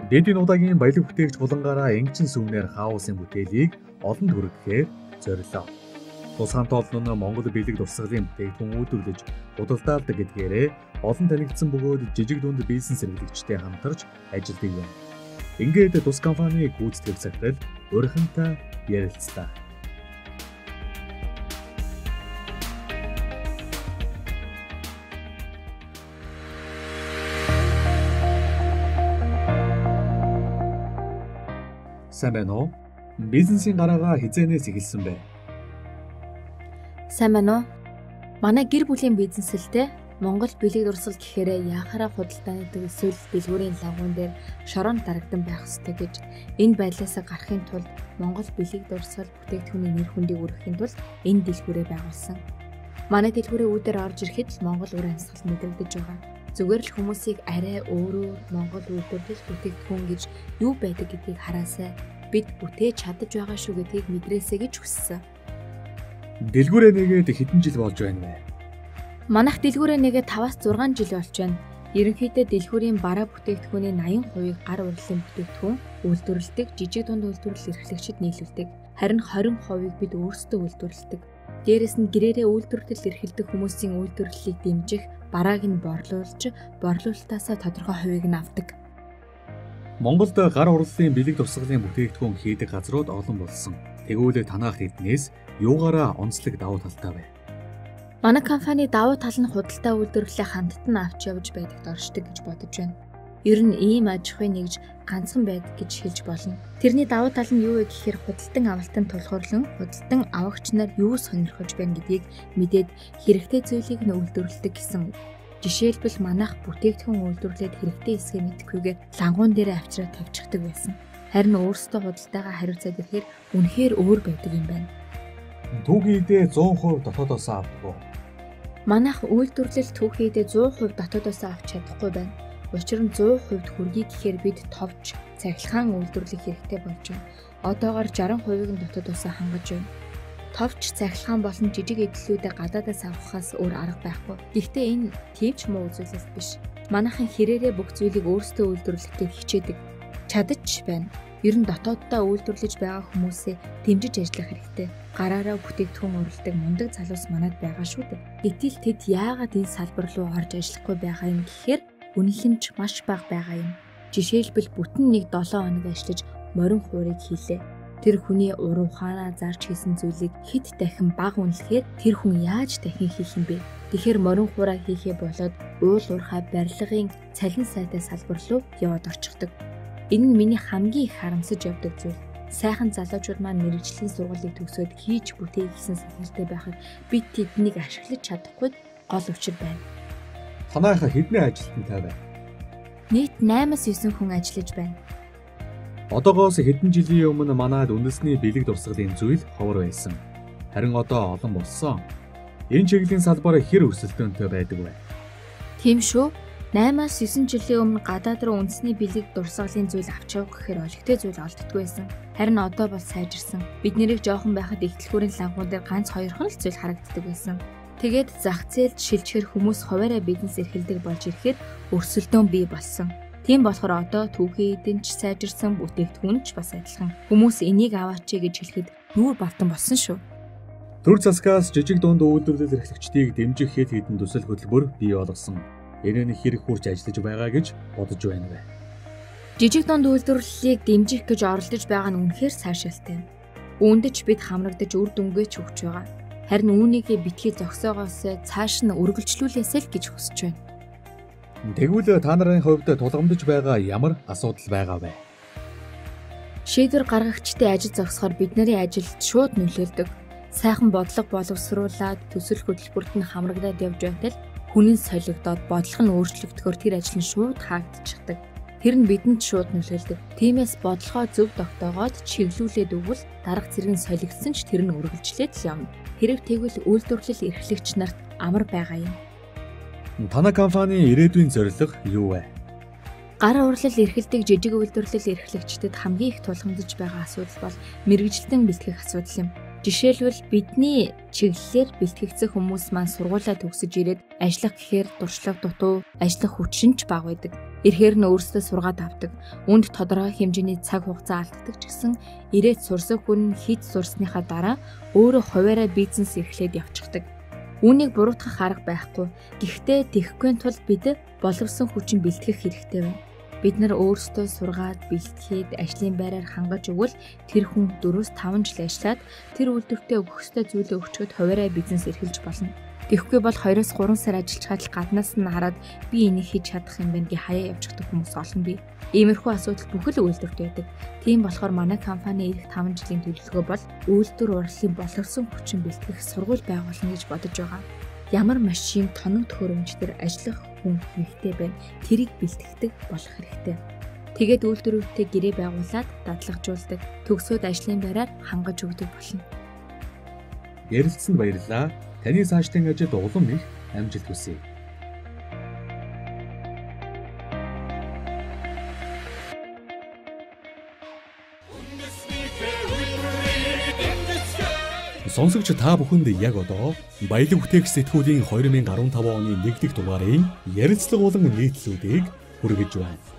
Дээдийн удаагийн баялаг бүтээгч булангаараа энгчин сүмнэр хаусын бүтээлийг олонд хүргэхээр зорилоо. Тус хамт олон нь Монгол бэлэг дурсгалын бүтээгдэхүүн үйлдвэрлэж худалдаалдаг гэдгээрээ олон танигдсан бөгөөд жижиг дунд бизнес эрхлэгчтэй хамтарч ажилладаг байна. Ингээд тус компани гүйцэтгэх захирал ΟΕΡХΑНтай ярилцлаа. Сайн байна уу? Бизнесийн гараагаа хизээнээс эхэлсэн бэ? Сайн байна уу? Манай гэр бүлийн бизнесэлтэй Монгол бэлэг дурсгал гэхээрээ яхаараа худалдааны эсвэл дэлгүүрийн лагуун дээр шорон дарагдан байх ёстой гэж энэ байдлаас гарахын тулд Монгол бэлэг дурсгал бүтээгдэхүүний нэр хүндийг өргөхийн тулд энэ дэлгүүрээ байгуулсан. Манай дэлгүүрийн үүдээр орж ирэхэд Монгол үр амьсгал мэдрэгдэж байгаа. Зүгээр л хүмүүсийг арай өөрөөр Монгол үйлдвэрлэл бүтээгдэхүүн гэж юу байдаг гэдгийг хараасай. Бид бүтээж чадаж байгаа шүү гэдгийг мэдрээсэй гэж хүссэн. Дэлгүүрээ нэгээд хэдэн жил болж байна вэ? Манайх дэлгүүрээ нэгээд 5-6 жил болж байна. Ерөнхийдөө дэлгүүрийн бараа бүтээгдэхүүний 80% гар урлалын бүтээгдэхүүн үйлдвэрлэдэг жижиг дунд үйлдвэрлэл эрхлэгчид нийлүүлдэг. Харин 20% бид өөрсдөө үйлдвэрлэдэг. Дээрээс нь гэрээрээ үйлдвэрлэл эрхэлдэг хүмүүсийн үйлдвэрлэлийг дэмжих, барааг нь борлуулалтаас тодорхой хувийг нь авдаг. Монголд гар урлалын бэлэг дурсгалын бүтээгдэхүүн хийдэг газрууд олон болсон. Тэгвэл танах тэднээс юугаараа онцлог давуу талтай вэ? Манай компани давуу тал нь худалдаа үйлдвэрлэлээ хамтд нь авч явж байдагт оршдог гэж бодож байна. Ер нь ийм аж ахуйн нэгж ганцхан байдаг гэж хэлж болно. Тэрний давуу тал нь юу вэ гэхээр худалдан авалтанд тулгуурлан худалдан авагч нар юу сонирхож байна гэдгийг мэдээд хэрэгтэй зүйлийг нь үйлдвэрлэдэг гэсэн. Жишээлбэл манайх бүтээгдэхүүн үйлдвэрлээд хэрэгтэй эсгээ мэдхгүйгээр лангуун дээр авчираа тавьчихдаг байсан. Харин өөрсдөө худалдаагаа хариуцаад ирэхээр үнэхээр өөр байдаг юм байна. Түүхийдээ 100% дотоодоос авдаг уу? Манайх үйлдвэрлэл түүхийдээ 100% дотоодоос авч чадахгүй байна. Учир нь 100% хүргэе гэхээр бид товч, цахилгаан үйлдвэрлэх хэрэгтэй болж байна. Одоогоор 60%-ийг нь дотоодоос хангаж байна. Товч, цахилгаан болон жижиг эдлүүдээ гадаадаас авахаас өөр арга байхгүй. Гэхдээ энэ тийм ч муу үзүүлэлт биш. Манайхан хэрээрээ бүх зүйлийг өөрсдөө үйлдвэрлэхэд хичээдэг. Чадаж байна. Ер нь дотооддоо үйлдвэрлэж байгаа хүмүүсээ дэмжиж ажиллах хэрэгтэй. Гараараа бүтээгдэхүүн уралдаг мундаг залуус манад байгаа шүү дээ. Гэтэл тэд яагаад энэ салбар руу орж ажиллахгүй байгаа юм гэхээр үнэлэмж маш бага байгаа юм. Жишээлбэл бүтэн нэг 7 хоног ажиллаж морин хуурыг хийлээ. Тэр хүний УРХАНаа зарж хийсэн зүйлийг хэд дахин бага үнэлэхээр тэр хүн яаж дахин хийх юм бэ? Тэгэхээр морин хуураа хийхээ болоод уулуурхай барилгын цалин сайтай салбар руу яваад орчихдог. Энэ нь миний хамгийн их харамсаж явдаг зүйл. Сайхан залуучууд маань мэргэжлийн сургуулийг төгсөөд хийж бүтээ гэсэн сэтгэлтэй байхад бид тэднийг ашиглаж чадахгүй гол учир байна. Танайхаа хэдний ажилтнтай байна? Нийт 8-9 хүн ажиллаж байна. Одоогоос хэдэн жилийн өмнө манайд үндэсний бэлэг дурсгалын зүйл ховор байсан. Харин одоо олон болсон. Энэ чиглэлийн салбар хэр өрсөлдөөнтэй байдаг вэ? Тийм шүү. 8-9 жилийн өмнө гадаад руу үндэсний бэлэг дурсгалын зүйл авч явах гэхээр олигтой зүйл олддоггүй байсан. Харин одоо бол сайжирсан. Бид нэрийг жоохон байхад ихтлгүүрийн лагуун дээр ганц 2 л зүйл харагддаг байсан. Тэгээд зах зээлд шилжихэр хүмүүс хуваараа бизнес эрхэлдэг болж ирэхээр өрсөлдөөн бий болсон. Тийм болохоор одоо түүхий эдэнч сайжирсан, бүтээгдэхүүн ч бас адилхан. Хүмүүс энийг аваач гэж хэлэхэд нүүр бавтан болсон шүү. Төр засгаас жижиг дунд үйлдвэрлэл эрхлэгчдийг дэмжих хэд хэдэн төсөл хөтөлбөр бий болгосон. Энэ нь хэрэг хурж ажиллаж байгаа гэж бодож байна вэ? Жижиг дунд үйлдвэрлэлийг дэмжих гэж оролдож байгаа нь үнэхээр сайшаалтай. Үүндэж бид хамрагдаж үр дүнгээ ч өгч байгаа. Харин үүнийг битгий зогсоогоос цааш нь үргэлжлүүлээсэй л гэж хүсэж байна. Тэгвэл та нарын хувьд тулгамдж байгаа ямар асуудал байгаа вэ? Шийдвэр гаргагчдын ажил зогсохоор бидний ажилд шууд нөлөөлдөг. Сайхан бодлого боловсруулаад төсөл хөтөлбөрт нь хамрагдаад явж байтал хүн нь солигдоод бодлого нь өөрчлөгдөхөөр тэр ажил нь шууд хаагдчихдаг. Тэр нь бидэнд шууд нөлөөлдөг. Тиймээс бодлогоо зөв тогтоогоод чиглүүлээд өгвөл дарга зэрэг нь солигдсон ч тэр нь үргэлжлээд л явна. Хэрэг тэгвэл үйлдвэрлэл эрхлэгч нарт амар байгаа юм. Танай компани ирээдүйн зорилго юу вэ? Гар урлал эрхэлдэг жижиг үйлдвэрлэл эрхлэгчдэд хамгийн их тулгамдж байгаа асуудал бол мэргэжилтэн бэлтгэх асуудал юм. Жишээлбэл бидний чиглэлээр бэлтгэгдсэн хүмүүс маань сургуулаа төгсөж ирээд ажиллах гэхээр дуршлаг дутуу, ажиллах хүчин ч бага байдаг. Эрхээр нь өөрсдөө сургаад авдаг. Үүнд тодорхой хэмжээний цаг хугацаа алддаг ч гэсэн ирээд сурсан хүн хэд сурсныхаа дараа өөрөө хуваараа бизнес эрхлээд явчихдаг. Үүнийг буруутгах арга байхгүй. Гэхдээ тэхгүй тул бид боловсон хүчин бэлтгэх хэрэгтэй байна. Бид нар өөрсдөө сургаад бэлтгээд ажлын байраар хангаж өгвөл тэр хүн 4-5 жил ажиллаад тэр үйлдвэртээ өгөх ёстой зүйлээ өгчөөд хуваараа бизнес эрхэлж болно. Тэгэхгүй бол 2-3 сар ажиллаж чадал гаднаас нь хараад би энийг хийж чадах юм байна гэ хаяа явчихдаг хүмүүс олон бий. Иймэрхүү асуудал бүхэл үйлдвэрт байдаг. Тийм болохоор манай компани ирэх 5 жилийн төлөвлөгөө бол үйлдвэр урлалын боловсон хүчин бэлтгэх сургууль байгуулна гэж бодож байгаа. Ямар машин тоног төхөөрөмжтөр ажиллах хүн хэрэгтэй байна. Тэрийг бэлтгэдэг болох хэрэгтэй. Тэгээд үйлдвэрүүдтэй гэрээ байгуулад дадлагжуулдаг. Төгсөөд ажлын байраар хангаж өгдөг болно. Ярилцсанд баярлалаа. Таны цаашдын ажилд улам их амжилт хүсье. Сонсогч та бүхэнд яг одоо Баялаг бүтээгч сэтгүүлийн 2015 оны 1 дахь дугаарын ярилцлага болон нийтлэлүүдийг хүргэж байна.